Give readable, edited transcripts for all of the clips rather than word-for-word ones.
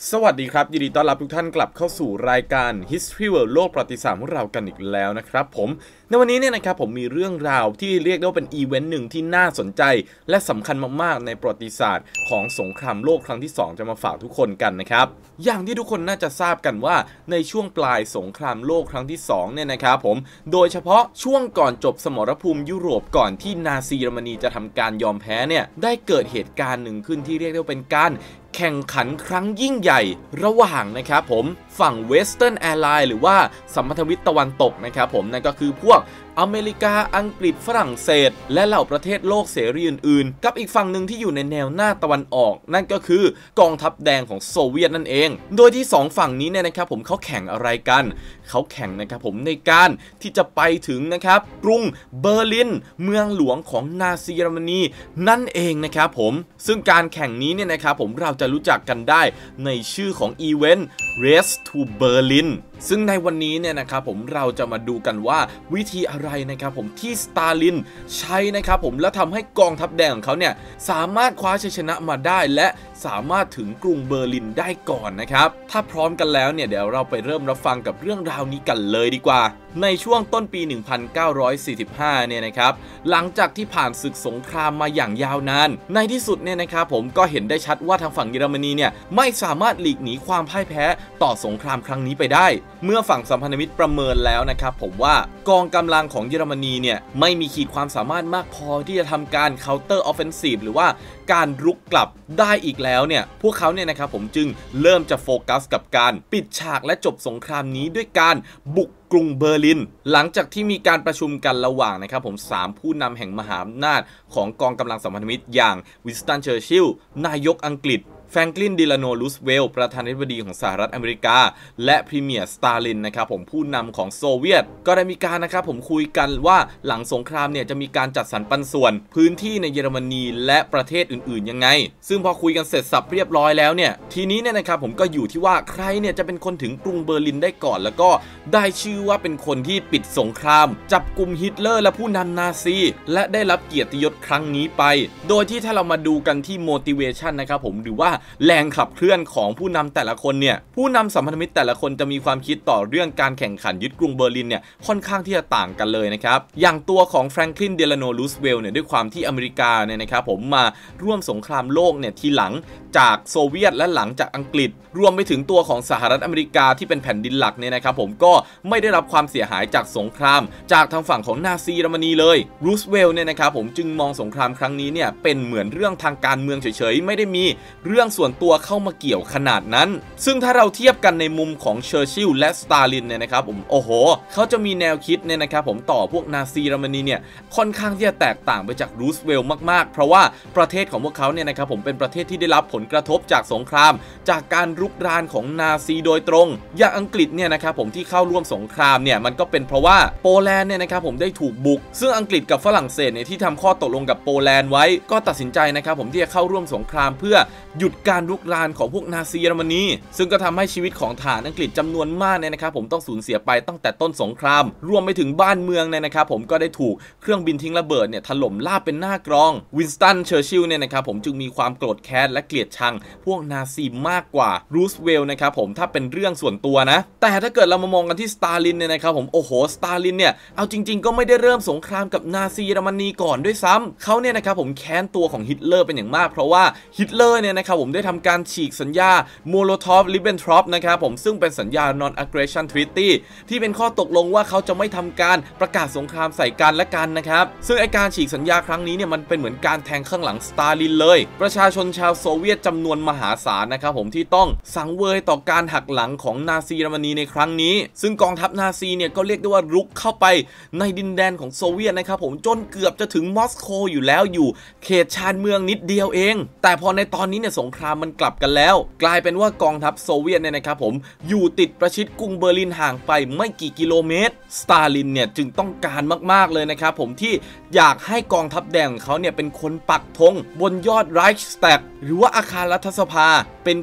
สวัสดีครับยินดีต้อนรับทุกท่านกลับเข้าสู่รายการ History World โลกประวัติศาสตร์ของเรากันอีกแล้วนะครับผมในวันนี้เนี่ยนะครับผมมีเรื่องราวที่เรียกได้ว่าเป็นอีเวนต์หนึ่งที่น่าสนใจและสำคัญมากๆในประวัติศาสตร์ของสงครามโลกครั้งที่2จะมาฝากทุกคนกันนะครับอย่างที่ทุกคนน่าจะทราบกันว่าในช่วงปลายสงครามโลกครั้งที่2เนี่ยนะครับผมโดยเฉพาะช่วงก่อนจบสมรภูมิยุโรปก่อนที่นาซีเยอรมนีจะทำการยอมแพ้เนี่ยได้เกิดเหตุการณ์หนึ่งขึ้นที่เรียกได้ว่าเป็นการแข่งขันครั้งยิ่งใหญ่ระหว่างนะครับผมฝั่งเวสเทิร์นแอร์ไลน์หรือว่าสัมพันธมิตรตะวันตกนะครับผมนั่นก็คือพวกอเมริกาอังกฤษฝรั่งเศสและเหล่าประเทศโลกเสรีอื่นๆกับอีกฝั่งหนึ่งที่อยู่ในแนวหน้าตะวันออกนั่นก็คือกองทัพแดงของโซเวียตนั่นเองโดยที่2ฝั่งนี้เนี่ยนะครับผมเขาแข่งอะไรกันเขาแข่งนะครับผมในการที่จะไปถึงนะครับกรุงเบอร์ลินเมืองหลวงของนาซีเยอรมนีนั่นเองนะครับผมซึ่งการแข่งนี้เนี่ยนะครับผมเราจะรู้จักกันได้ในชื่อของอีเวนต์ Race to Berlin ซึ่งในวันนี้เนี่ยนะครับผมเราจะมาดูกันว่าวิธีอะไรนะครับผมที่สตาลินใช้นะครับผมแล้วทำให้กองทัพแดงของเขาเนี่ยสามารถคว้าชัยชนะมาได้และสามารถถึงกรุงเบอร์ลินได้ก่อนนะครับถ้าพร้อมกันแล้วเนี่ยเดี๋ยวเราไปเริ่มรับฟังกับเรื่องราวนี้กันเลยดีกว่าในช่วงต้นปี 1945 เนี่ยนะครับหลังจากที่ผ่านศึกสงครามมาอย่างยาวนานในที่สุดเนี่ยนะครับผมก็เห็นได้ชัดว่าทางฝั่งเยอรมนีเนี่ยไม่สามารถหลีกหนีความพ่ายแพ้ต่อสงครามครั้งนี้ไปได้เมื่อฝั่งสัมพันธมิตรประเมินแล้วนะครับผมว่ากองกำลังของเยอรมนีเนี่ยไม่มีขีดความสามารถมากพอที่จะทำการ counter offensive หรือว่าการรุกกลับได้อีกแล้วเนี่ยพวกเขาเนี่ยนะครับผมจึงเริ่มจะโฟกัสกับการปิดฉากและจบสงครามนี้ด้วยการบุกกรุงเบอร์ลินหลังจากที่มีการประชุมกันระหว่างนะครับผม3ผู้นำแห่งมหาอำนาจของกองกำลังสัมพันธมิตรอย่างวินสตันเชอร์ชิลล์นายกอังกฤษแฟรงคลินดิลาโนรูสเวลต์ประธานาธิบดีของสหรัฐอเมริกาและพรีเมียร์สตาลินนะครับผมผู้นำของโซเวียตก็ได้มีการนะครับผมคุยกันว่าหลังสงครามเนี่ยจะมีการจัดสรรปันส่วนพื้นที่ในเยอรมนีและประเทศอื่นๆยังไงซึ่งพอคุยกันเสร็จสับเรียบร้อยแล้วเนี่ยทีนี้เนี่ยนะครับผมก็อยู่ที่ว่าใครเนี่ยจะเป็นคนถึงกรุงเบอร์ลินได้ก่อนแล้วก็ได้ชื่อว่าเป็นคนที่ปิดสงครามจับกลุ่มฮิตเลอร์และผู้นำนาซีและได้รับเกียรติยศครั้งนี้ไปโดยที่ถ้าเรามาดูกันที่ motivation นะครับผมหรือว่าแรงขับเคลื่อนของผู้นำแต่ละคนเนี่ยผู้นำสัมพันธมิตรแต่ละคนจะมีความคิดต่อเรื่องการแข่งขันยึดกรุงเบอร์ลินเนี่ยค่อนข้างที่จะต่างกันเลยนะครับอย่างตัวของแฟรงคลินเดลาโนรูสเวลต์เนี่ยด้วยความที่อเมริกาเนี่ยนะครับผมมาร่วมสงครามโลกเนี่ยทีหลังจากโซเวียตและหลังจากอังกฤษรวมไปถึงตัวของสหรัฐอเมริกาที่เป็นแผ่นดินหลักเนี่ยนะครับผมก็ไม่ได้รับความเสียหายจากสงครามจากทางฝั่งของนาซีเยอรมนีเลยรูสเวลต์เนี่ยนะครับผมจึงมองสงครามครั้งนี้เนี่ยเป็นเหมือนเรื่องทางการเมืองเฉยๆไม่ได้มีเรื่องส่วนตัวเข้ามาเกี่ยวขนาดนั้นซึ่งถ้าเราเทียบกันในมุมของเชอร์ชิลล์และสตาลินเนี่ยนะครับผมโอ้โหเขาจะมีแนวคิดเนี่ยนะครับผมต่อพวกนาซีเยอรมนีเนี่ยค่อนข้างที่จะแตกต่างไปจากรูสเวลต์มากๆเพราะว่าประเทศของพวกเขาเนี่ยนะครับผมเป็นประเทศที่ได้รับผลกระทบจากสงครามจากการรุกรานของนาซีโดยตรงอย่างอังกฤษเนี่ยนะครับผมที่เข้าร่วมสงครามเนี่ยมันก็เป็นเพราะว่าโปแลนด์เนี่ยนะครับผมได้ถูกบุกซึ่งอังกฤษกับฝรั่งเศสเนี่ยที่ทำข้อตกลงกับโปแลนด์ไว้ก็ตัดสินใจนะครับผมที่จะเข้าร่วมสงครามเพื่อหยุดการรุกรานของพวกนาซีเยอรมนีซึ่งก็ทำให้ชีวิตของทหารอังกฤษจำนวนมากเนี่ยนะครับผมต้องสูญเสียไปตั้งแต่ต้นสงครามรวมไปถึงบ้านเมืองเนี่ยนะครับผมก็ได้ถูกเครื่องบินทิ้งระเบิดเนี่ยถล่มราบเป็นหน้ากรองวินสตันเชอร์ชิลล์เนี่ยนะครับผมจึงมีความโกรธแค้นและเกลียดชังพวกนาซีมากกว่ารูสเวลต์นะครับผมถ้าเป็นเรื่องส่วนตัวนะแต่ถ้าเกิดเรามามองกันที่สตาลินเนี่ยนะครับผมโอ้โหสตาลินเนี่ยเอาจริงๆก็ไม่ได้เริ่มสงครามกับนาซีเยอรมนีก่อนด้วยซ้ำเขาเนี่ยนะครับผมแค้นตัวของฮิตเลอร์เป็นอย่างมากเพราะว่าฮิตเลอร์เนี่ยนะครับผมได้ทำการฉีกสัญญาโมโลทอฟริบเบนทรอปนะครับผมซึ่งเป็นสัญญา non-aggression treaty ที่เป็นข้อตกลงว่าเขาจะไม่ทำการประกาศสงครามใส่กันและกันนะครับซึ่งไอการฉีกสัญญาครั้งนี้เนี่ยมันเป็นเหมือนการแทงข้างหลังสตาลินเลยประชาชนชาวโซเวียตจำนวนมหาศาลนะครับผมที่ต้องสังเวยต่อการหักหลังของนาซีเยอรมนีในครั้งนี้ซึ่งกองทัพนาซีเนี่ยก็เรียกได้ว่ารุกเข้าไปในดินแดนของโซเวียตนะครับผมจนเกือบจะถึงมอสโกอยู่แล้วอยู่เขตชานเมืองนิดเดียวเองแต่พอในตอนนี้เนี่ยสงครามมันกลับกันแล้วกลายเป็นว่ากองทัพโซเวียตเนี่ยนะครับผมอยู่ติดประชิดกรุงเบอร์ลินห่างไปไม่กี่กิโลเมตรสตาลินเนี่ยจึงต้องการมากๆเลยนะครับผมที่อยากให้กองทัพแดงของเขาเนี่ยเป็นคนปักธงบนยอดไรช์สแตกหรือว่าอาคารรัฐสภาเป็น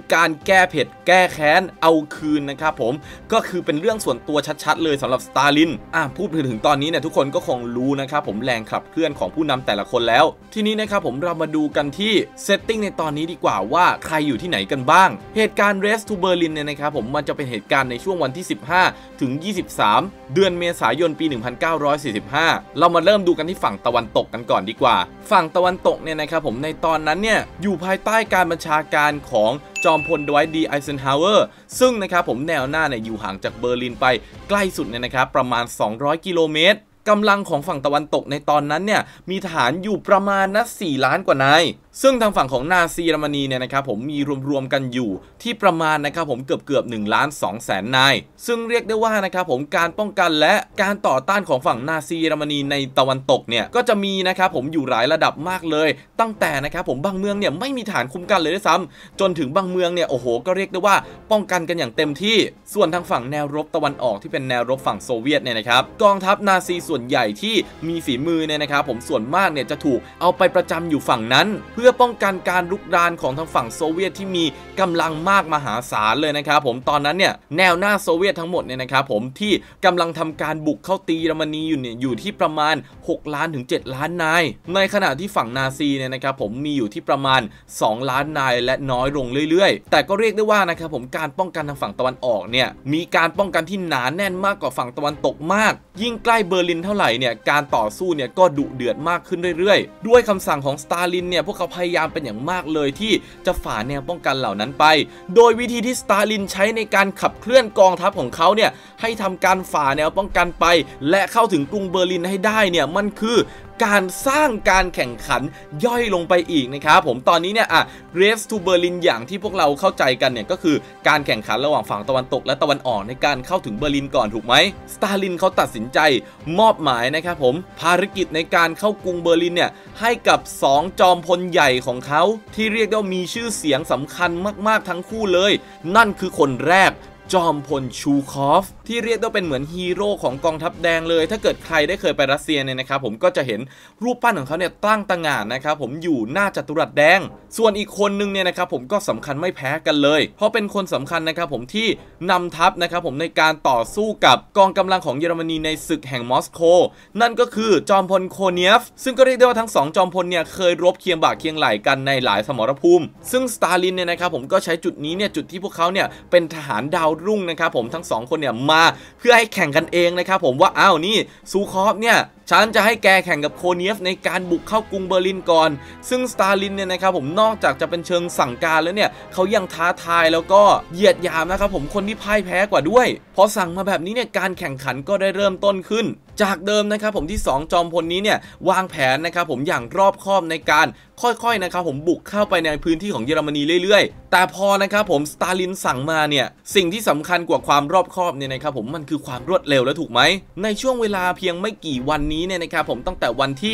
การแก้เผ็ดแก้แค้นเอาคืนนะครับผมก็คือเป็นเรื่องส่วนตัวชัดๆเลยสำหรับสตาลินพูดถึงตอนนี้เนี่ยทุกคนก็คงรู้นะครับผมแรงขับเคลื่อนของผู้นำแต่ละคนแล้วทีนี้นะครับผมเรามาดูกันที่เซตติ้งในตอนนี้ดีกว่าว่าใครอยู่ที่ไหนกันบ้างเหตุการณ์ Race to Berlin เนี่ยนะครับผมมันจะเป็นเหตุการณ์ในช่วงวันที่15ถึง23เดือนเมษายนปี1945เรามาเริ่มดูกันที่ฝั่งตะวันตกกันก่อนดีกว่าฝั่งตะวันตกเนี่ยนะครับผมในตอนนั้นเนี่ยอยู่ภายใต้การบัญชาการของจอมพลดไวท์ดีไอเซนฮาวเวอร์ซึ่งนะครับผมแนวหน้าเนี่ยอยู่ห่างจากเบอร์ลินไปใกล้สุดเนี่ยนะครับประมาณ200กิโลเมตรกำลังของฝั่งตะวันตกในตอนนั้นเนี่ยมีทหารอยู่ประมาณ4 ล้านกว่านายซึ่งทางฝั่งของนาซีเยอรมนีเนี่ยนะครับผมมีรวมกันอยู่ที่ประมาณนะครับผมเกือบ1,200,000 นายซึ่งเรียกได้ว่านะครับผมการป้องกันและการต่อต้านของฝั่งนาซีเยอรมนีในตะวันตกเนี่ยก็จะมีนะครับผมอยู่หลายระดับมากเลยตั้งแต่นะครับผมบางเมืองเนี่ยไม่มีฐานคุ้มกันเลยด้วยซ้ำจนถึงบางเมืองเนี่ยโอ้โหก็เรียกได้ว่าป้องกันกันอย่างเต็มที่ส่วนทางฝั่งแนวรบตะวันออกที่เป็นแนวรบฝั่งโซเวียตเนี่ยนะครับกองทัพนาซีส่วนใหญ่ที่มีฝีมือเนี่ยนะครับผมส่วนมากเนี่ยจะถูกเอาไปประจำอยู่ฝั่งนั้นเพื่อป้องกันการรุกรานของทางฝั่งโซเวียตที่มีกำลังมากมหาศาลเลยนะครับผมตอนนั้นเนี่ยแนวหน้าโซเวียตทั้งหมดเนี่ยนะครับผมที่กำลังทำการบุกเข้าตีเยอรมนีอยู่ที่ประมาณ6 ล้านถึง7 ล้านนายในขณะที่ฝั่งนาซีเนี่ยนะครับผมมีอยู่ที่ประมาณ2 ล้านนายและน้อยลงเรื่อยๆแต่ก็เรียกได้ว่านะครับผมการป้องกันทางฝั่งตะวันออกเนี่ยมีการป้องกันที่หนาแน่นมากกว่าฝั่งตะวันตกมากยิ่งใกล้เบอร์ลินเท่าไหร่เนี่ยการต่อสู้เนี่ยก็ดุเดือดมากขึ้นเรื่อยๆด้วยคำสั่งของสตาลินเนี่ยพวกเขาพยายามเป็นอย่างมากเลยที่จะฝ่าแนวป้องกันเหล่านั้นไปโดยวิธีที่สตาลินใช้ในการขับเคลื่อนกองทัพของเขาเนี่ยให้ทำการฝ่าแนวป้องกันไปและเข้าถึงกรุงเบอร์ลินให้ได้เนี่ยมันคือการสร้างการแข่งขันย่อยลงไปอีกนะครับผมตอนนี้เนี่ยRace to Berlin อย่างที่พวกเราเข้าใจกันเนี่ยก็คือการแข่งขันระหว่างฝั่งตะวันตกและตะวันออกในการเข้าถึงเบอร์ลินก่อนถูกไหมสตาลินเขาตัดสินใจมอบหมายนะครับผมภารกิจในการเข้ากรุงเบอร์ลินเนี่ยให้กับ2 จอมพลใหญ่ของเขาที่เรียกได้ว่ามีชื่อเสียงสำคัญมากๆทั้งคู่เลยนั่นคือคนแรกจอมพลชูคอฟที่เรียกได้เป็นเหมือนฮีโร่ของกองทัพแดงเลยถ้าเกิดใครได้เคยไปรัสเซียเนี่ยนะครับผมก็จะเห็นรูปปั้นของเขาเนี่ยตั้งตระหง่านนะครับผมอยู่หน้าจัตุรัสแดงส่วนอีกคนนึงเนี่ยนะครับผมก็สำคัญไม่แพ้กันเลยเพราะเป็นคนสำคัญนะครับผมที่นำทัพนะครับผมในการต่อสู้กับกองกำลังของเยอรมนีในศึกแห่งมอสโกนั่นก็คือจอมพลโคเนียฟซึ่งก็เรียกได้ว่าทั้ง2 จอมพลเนี่ยเคยรบเคียงบ่าเคียงไหล่กันในหลายสมรภูมิซึ่งสตาลินเนี่ยนะครับผมก็ใช้จุดนี้เนี่ยจุดที่พวกเขาเนี่ยเป็นทหารดาวรุ่งนะครับผมทั้ง2 คนเนี่ยมาเพื่อให้แข่งกันเองนะครับผมว่านี่ซูคอฟเนี่ยฉันจะให้แกแข่งกับโคเนียฟในการบุกเข้ากรุงเบอร์ลินก่อนซึ่งสตาลินเนี่ยนะครับผมนอกจากจะเป็นเชิงสั่งการแล้วเนี่ยเขายังท้าทายแล้วก็เหยียดหยามนะครับผมคนที่พ่ายแพ้กว่าด้วยพอสั่งมาแบบนี้เนี่ยการแข่งขันก็ได้เริ่มต้นขึ้นจากเดิมนะครับผมที่2 จอมพลนี้เนี่ยวางแผนนะครับผมอย่างรอบคอบในการค่อยๆนะครับผมบุกเข้าไปในพื้นที่ของเยอรมนีเรื่อยๆแต่พอนะครับผมสตาลินสั่งมาเนี่ยสิ่งที่สำคัญกว่าความรอบคอบเนี่ยนะครับผมมันคือความรวดเร็วแล้วถูกไหมในช่วงเวลาเพียงไม่กี่วันนี้เนี่ยนะครับผมตั้งแต่วันที่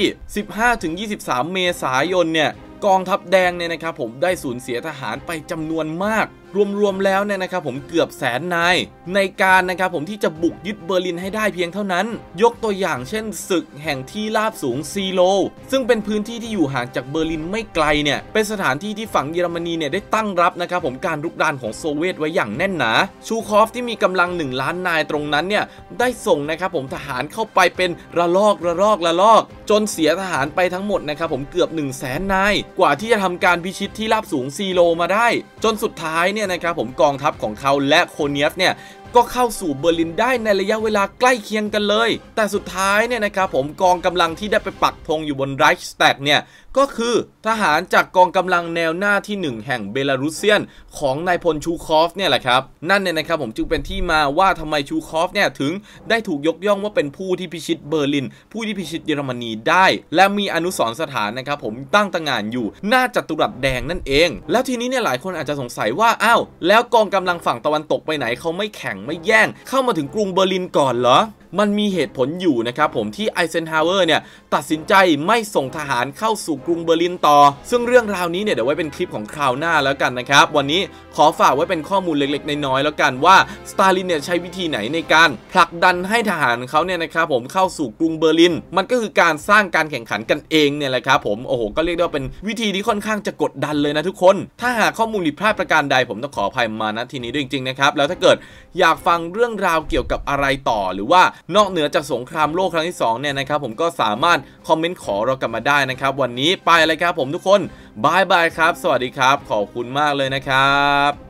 15-23 เมษายนเนี่ยกองทัพแดงเนี่ยนะครับผมได้สูญเสียทหารไปจำนวนมากรวมๆแล้วเนี่ยนะครับผมเกือบ100,000 นายในการนะครับผมที่จะบุกยึดเบอร์ลินให้ได้เพียงเท่านั้นยกตัวอย่างเช่นศึกแห่งที่ราบสูงซีโลซึ่งเป็นพื้นที่ที่อยู่ห่างจากเบอร์ลินไม่ไกลเนี่ยเป็นสถานที่ที่ฝั่งเยอรมนีเนี่ยได้ตั้งรับนะครับผมการรุกรานของโซเวียตไว้อย่างแน่นหนาชูคอฟที่มีกำลัง1 ล้านนายตรงนั้นเนี่ยได้ส่งนะครับผมทหารเข้าไปเป็นระลอกจนเสียทหารไปทั้งหมดนะครับผมเกือบ100,000 นายกว่าที่จะทำการพิชิตที่ราบสูงซีโลมาได้จนสุดท้ายเนี่ยนะครับผมกองทัพของเขาและโคเนียฟเนี่ยก็เข้าสู่เบอร์ลินได้ในระยะเวลาใกล้เคียงกันเลยแต่สุดท้ายเนี่ยนะครับผมกองกำลังที่ได้ไปปักธงอยู่บนไรช์สแตกเนี่ยก็คือทหารจากกองกำลังแนวหน้าที่1แห่งเบลารุสเซียนของนายพลชูคอฟเนี่ยแหละครับนั่นเนี่ยนะครับผมจึงเป็นที่มาว่าทำไมชูคอฟเนี่ยถึงได้ถูกยกย่องว่าเป็นผู้ที่พิชิตเบอร์ลินผู้ที่พิชิตเยอรมนีได้และมีอนุสรณ์สถานนะครับผมตั้งตระหง่านอยู่หน้าจัตุรัสแดงนั่นเองแล้วทีนี้เนี่ยหลายคนอาจจะสงสัยว่าแล้วกองกำลังฝั่งตะวันตกไปไหนเขาไม่แข่งไม่แย่งเข้ามาถึงกรุงเบอร์ลินก่อนเหรอมันมีเหตุผลอยู่นะครับผมที่ไอเซนฮาวเวอร์เนี่ยตัดสินใจไม่ส่งทหารเข้าสู่กรุงเบอร์ลินต่อซึ่งเรื่องราวนี้เนี่ยเดี๋ยวไว้เป็นคลิปของคราวหน้าแล้วกันนะครับวันนี้ขอฝากไว้เป็นข้อมูลเล็กๆน้อยๆแล้วกันว่าสตาลินเนี่ยใช้วิธีไหนในการผลักดันให้ทหารเขาเนี่ยนะครับผมเข้าสู่กรุงเบอร์ลินมันก็คือการสร้างการแข่งขันกันเองเนี่ยแหละครับผมโอ้โหก็เรียกได้ว่าเป็นวิธีที่ค่อนข้างจะกดดันเลยนะทุกคนถ้าหากข้อมูลผิดพลาดประการใดผมต้องขออภัยมาณที่นี้ด้วยจริงๆนะครับแล้วถ้าเกิดอยากฟังเรื่องราวเกี่ยวกับอะไรต่อหรือว่านอกเหนือจากสงครามโลกครั้งที่2เนี่ยนะครับผมก็สามารถคอมเมนต์ขอเรากลับมาได้นะครับวันนี้ไปเลยครับผมทุกคนบายบายครับสวัสดีครับขอบคุณมากเลยนะครับ